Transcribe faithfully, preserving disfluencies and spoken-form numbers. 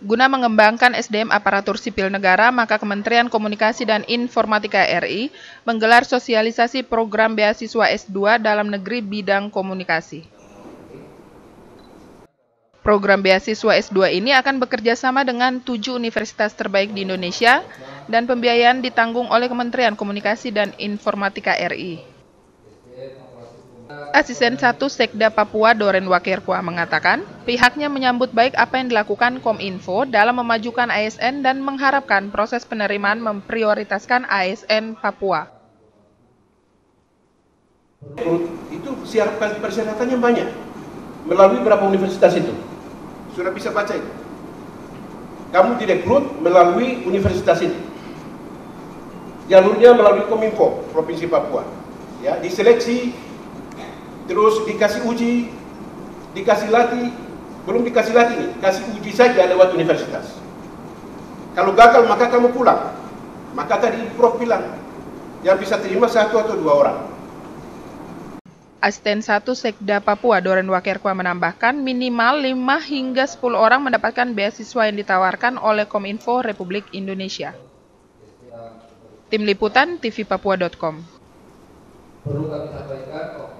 Guna mengembangkan S D M aparatur sipil negara, maka Kementerian Komunikasi dan Informatika R I menggelar sosialisasi program beasiswa S dua dalam negeri bidang komunikasi. Program beasiswa S dua ini akan bekerja sama dengan tujuh universitas terbaik di Indonesia dan pembiayaan ditanggung oleh Kementerian Komunikasi dan Informatika R I. Asisten satu Sekda Papua Doren Wakirkwa mengatakan, pihaknya menyambut baik apa yang dilakukan Kominfo dalam memajukan A S N dan mengharapkan proses penerimaan memprioritaskan A S N Papua. Itu siapkan persyaratannya banyak. Melalui berapa universitas itu? Sudah bisa baca itu. Kamu direkrut melalui universitas itu. Jalurnya melalui Kominfo, Provinsi Papua. Ya, diseleksi, terus dikasih uji, dikasih latih, belum dikasih latih nih, kasih uji saja lewat universitas. Kalau gagal maka kamu pulang. Maka tadi Prof bilang, yang bisa terima satu atau dua orang. Asisten satu Sekda Papua Doren Wakirkwa menambahkan minimal lima hingga sepuluh orang mendapatkan beasiswa yang ditawarkan oleh Kominfo Republik Indonesia. Tim Liputan T V Papua dot com. Perlu kami sampaikan